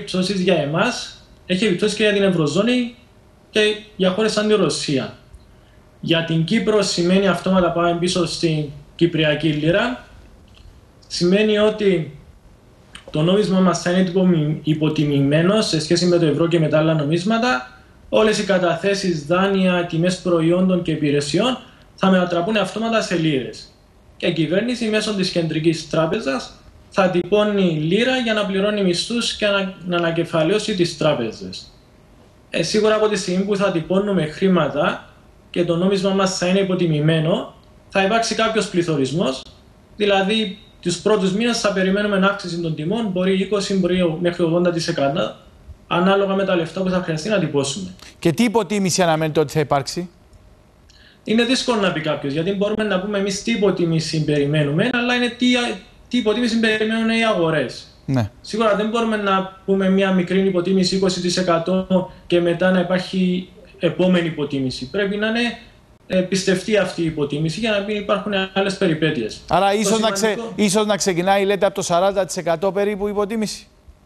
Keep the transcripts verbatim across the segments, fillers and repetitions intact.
επιπτώσεις για εμάς, έχει επιπτώσεις και για την Ευρωζώνη και για χώρες σαν τη Ρωσία. Για την Κύπρο σημαίνει αυτόματα πάμε πίσω στην Κυπριακή Λίρα. Σημαίνει ότι το νόμισμα μας θα είναι υποτιμημένο σε σχέση με το ευρώ και με τα άλλα νομίσματα. Όλες οι καταθέσεις, δάνεια, τιμές προϊόντων και υπηρεσιών θα μετατραπούν αυτόματα σε λίρες. Και η κυβέρνηση μέσω της κεντρικής τράπεζας θα τυπώνει λίρα για να πληρώνει μισθούς και να, να ανακεφαλαιώσει τις τράπεζες. Ε, σίγουρα από τη στιγμή που θα τυπώνουμε χρήματα και το νόμισμα μας θα είναι υποτιμημένο, θα υπάρξει κάποιος πληθωρισμός, δηλαδή τους πρώτους μήνες θα περιμένουμε αύξηση των τιμών, μπορεί είκοσι μπορεί μέχρι ογδόντα τοις εκατό, ανάλογα με τα λεφτά που θα χρειαστεί να τυπώσουμε. Και τι υποτίμηση αναμένετε ότι θα υπάρξει? Είναι δύσκολο να πει κάποιος, γιατί μπορούμε να πούμε εμείς τι υποτίμηση περιμένουμε, αλλά είναι τι, τι υποτίμηση περιμένουν οι αγορές. Ναι. Σίγουρα δεν μπορούμε να πούμε μια μικρή υποτίμηση είκοσι τοις εκατό και μετά να υπάρχει επόμενη υποτίμηση. Πρέπει να είναι ε, πιστευτή αυτή η υποτίμηση για να μην υπάρχουν άλλες περιπέτειες. Άρα ίσως, σημαντικό... να ξε... ίσως να ξεκινάει, λέτε, από το σαράντα τοις εκατό περίπου υποτίμηση.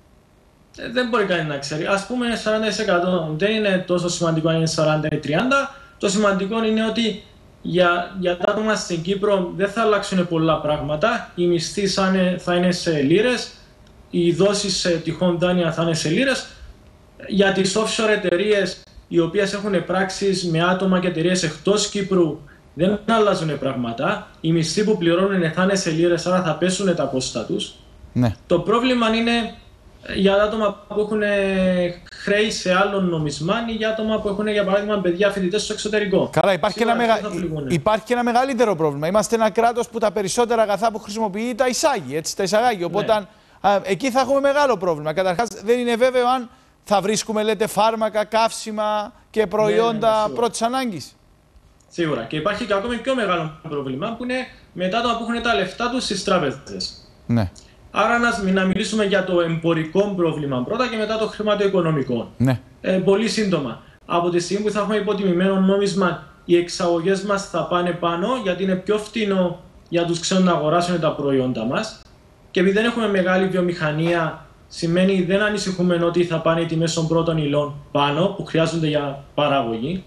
Ε, δεν μπορεί κανείς να ξέρει. Ας πούμε σαράντα τοις εκατό δεν είναι τόσο σημαντικό αν είναι σαράντα ή τριάντα. Το σημαντικό είναι ότι για, για τα άτομα στην Κύπρο δεν θα αλλάξουν πολλά πράγματα. Οι μισθοί θα είναι σε λίρες, οι δόσεις σε τυχόν δάνεια θα είναι σε λίρες. Για τις offshore εταιρείες, οι οποίες έχουν πράξεις με άτομα και εταιρείες εκτός Κύπρου, δεν αλλάζουν πράγματα. Οι μισθοί που πληρώνουν θα είναι σε λίρες, άρα θα πέσουν τα κόστα τους. Ναι. Το πρόβλημα είναι για άτομα που έχουν χρέη σε άλλο νομισμά ή για άτομα που έχουν, για παράδειγμα, παιδιά φοιτητές στο εξωτερικό. Καλά, υπάρχει και, ένα μεγα... υπάρχει και ένα μεγαλύτερο πρόβλημα. Είμαστε ένα κράτος που τα περισσότερα αγαθά που χρησιμοποιεί τα εισάγει, έτσι, τα εισαγάγει. Οπότε ναι. α, εκεί θα έχουμε μεγάλο πρόβλημα. Καταρχάς, δεν είναι βέβαιο αν θα βρίσκουμε, λέτε, φάρμακα, καύσιμα και προϊόντα ναι, ναι, ναι, πρώτης ανάγκης. Σίγουρα. Και υπάρχει και ακόμη πιο μεγάλο πρόβλημα που είναι με τα άτομα που έχουν τα λεφτά τους στις τράπεζες. Ναι. Άρα να, να μιλήσουμε για το εμπορικό πρόβλημα πρώτα και μετά το χρηματοοικονομικό. Ναι. Ε, πολύ σύντομα. Από τη στιγμή που θα έχουμε υποτιμημένο νόμισμα, οι εξαγωγές μας θα πάνε πάνω, γιατί είναι πιο φτηνό για τους ξένους να αγοράσουν τα προϊόντα μας. Και επειδή δεν έχουμε μεγάλη βιομηχανία, σημαίνει δεν ανησυχούμε ότι θα πάνε οι τιμές των πρώτων υλών πάνω, που χρειάζονται για παραγωγή.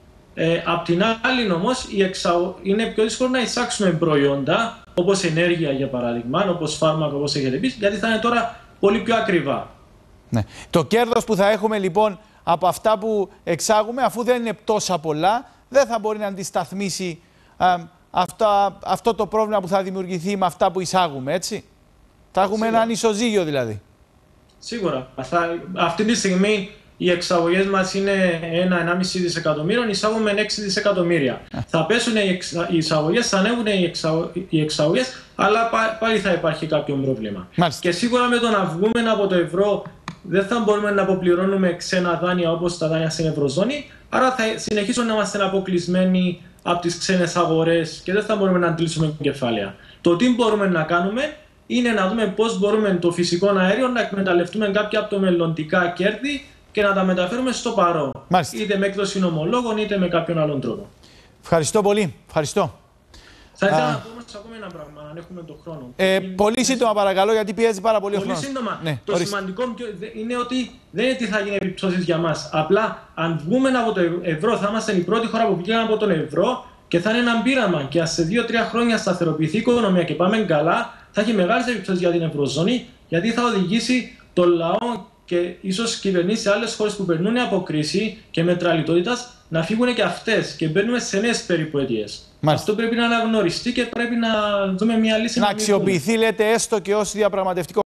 Ε, απ' την άλλη όμως, εξαγω... είναι πιο δύσκολο να εισάξουμε προϊόντα, όπως ενέργεια για παράδειγμα, όπως φάρμακα, όπως έχετε πει, γιατί θα είναι τώρα πολύ πιο ακριβά. Ναι. Το κέρδος που θα έχουμε λοιπόν από αυτά που εξάγουμε, αφού δεν είναι τόσα πολλά, δεν θα μπορεί να αντισταθμίσει α, αυτά, αυτό το πρόβλημα που θα δημιουργηθεί με αυτά που εισάγουμε, έτσι. Θα έχουμε Σίγουρα. Έναν ισοζύγιο δηλαδή. Σίγουρα. Θα, αυτή τη στιγμή οι εξαγωγές μας είναι ένα με ενάμιση δισεκατομμύριο, εισάγουμε έξι δισεκατομμύρια. Yeah. Θα πέσουν οι, εξα... οι εισαγωγές, θα ανέβουν οι, εξα... οι εξαγωγές, αλλά πάλι θα υπάρχει κάποιο πρόβλημα. Μάλιστα. Και σίγουρα με το να βγούμε από το ευρώ δεν θα μπορούμε να αποπληρώνουμε ξένα δάνεια όπως τα δάνεια στην Ευρωζώνη, άρα θα συνεχίσουν να είμαστε αποκλεισμένοι από τις ξένες αγορές και δεν θα μπορούμε να αντλήσουμε κεφάλαια. Το τι μπορούμε να κάνουμε είναι να δούμε πώς μπορούμε το φυσικό αέριο να εκμεταλλευτούμε κάποια από τα μελλοντικά κέρδη και να τα μεταφέρουμε στο παρόν. Μάλιστα. Είτε με έκδοση ομολόγων είτε με κάποιον άλλον τρόπο. Ευχαριστώ πολύ. Ευχαριστώ. Θα ήθελα Α... να πω όμως ακόμα ένα πράγμα, αν έχουμε τον χρόνο. Ε, πολύ σύντομα παρακαλώ, γιατί πιέζει πάρα πολύ, πολύ ο χρόνος. Πολύ σύντομα. Ναι, το ορίστε. Σημαντικό είναι ότι δεν είναι τι θα γίνει επιπτώσεις για μας. Απλά αν βγούμε από το ευρώ, θα είμαστε η πρώτη χώρα που βγήκαμε από τον ευρώ και θα είναι ένα πείραμα. Και σε δύο τρία χρόνια σταθεροποιηθεί η οικονομία και πάμε καλά, θα έχει μεγάλες επιπτώσεις για την Ευρωζώνη, γιατί θα οδηγήσει το λαό και ίσως κυβερνήσεις σε άλλες χώρες που περνούν από κρίση και μέτρα λιτότητας να φύγουν και αυτές και μπαίνουμε σε νέες περιπέτειες. Αυτό πρέπει να αναγνωριστεί και πρέπει να δούμε μια λύση. Να αξιοποιηθεί, λέτε, έστω και ως διαπραγματευτικό.